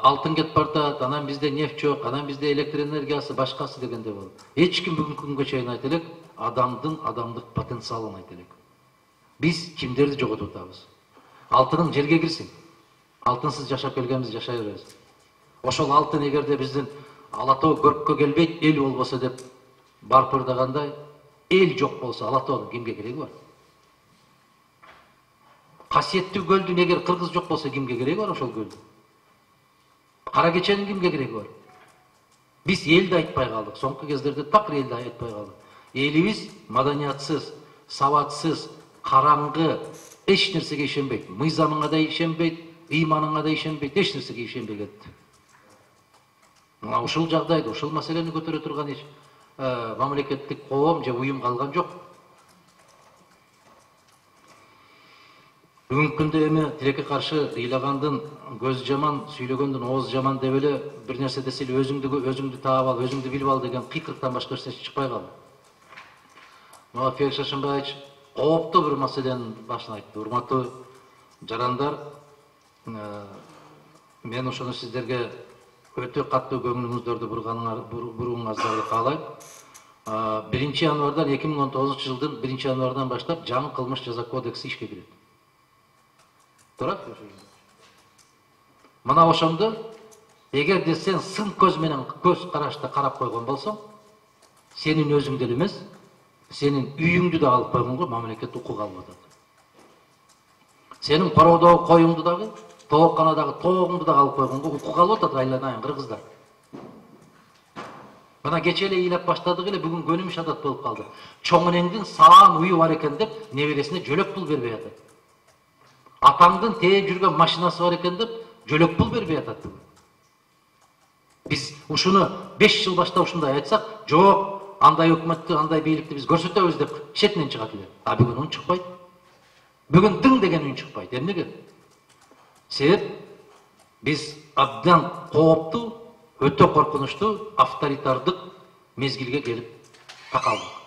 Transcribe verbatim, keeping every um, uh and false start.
алтын кетип баратат, анан бизде нефть жок, анан бизде электр энергиясы башкасы дегенде болот. Эч ким бүгүнкү күнгө чейин айта элек адамдын адамдык потенциалын айта элек. Биз кимдерди жоготуп атабыз? Алтының жерге кирсин. Алтынсыз жашап келгенбиз, жашай беребиз. Ошол алтын эгерде биздин ала тоо көрккө келбейт, эл болбосо деп барпырдагандай, эл жок болсо ала тоонун кимге кереги бар? Касиеттүү көлдүн эгер кыргыз жок болсо кимге кереги бар ошол көлдүн? Кара кеченин кимге кереги бар? Биз элди айтпай калдык, соңку кездерде такыр элди айтпай калдык. Элибиз маданиятсыз, сабатсыз, караңгы, эч нерсеге ишенбейт. Мыйзамыңа да ишенбейт, ыйманыңа да ишенбейт, эч нерсеге ишенбей кетти. Мына ушул жагдайда, ушул маселени көтөрө турган эч мамлекеттик коом же уюм калган жок. Бүгүнкү күндө эми тилекке каршы ыйлагандын көз жаман, сүйлөгөндүн ооз жаман деп эле бир нерсе десе эле өзүңдү өзүңдү таап ал, өзүңдү билип ал деген кыйкырыктан башка нерсе чыкпай калды. Мына Феликс Шашымбаевич кооптуу бир маселенин башын айтты. Урматтуу жарандар, мен ошону сиздерге өтө катуу көңүлүңүздөрдү буруңуңарды каалайм. биринчи январдан эки миң он тогузунчу жылдын биринчи январынан баштап жаңы кылмыш жаза кодекси ишке кирет. Турат? Мына ошондо эгерде сен сын көз менен көз карашта карап койгон болсоң, сенин өзүң деле эмес, сенин үйүңдү да алып койгонго мамлекет укук алып атат. Сенин короодогу коюңду дагы, тоокканадагы тоогуңду да алып койгонго укук алып атат айланайын кыргыздар. Мына кече эле ыйлап баштадык эле, бүгүн көнүмүш адат болуп калды. Чоң энеңдин саан уyu бар экен деп, небересине жөлөк пул бербей атат. Атаңдын тээп жүргөн машинасы бар экен деп, жөлөк пул бербей атат. Биз ушуну беш жыл баштап ушундай айтсак, жок, андай өкмөттү, андай бийликти биз көрсөтөбүз деп четинен чыгат эле. А бүгүн үн чыкпайт. Бүгүн дың деген үн чыкпайт. Эмнеге? Себеп биз абдан кооптуу, өтө коркунучтуу авторитардык мезгилге келип такалдык.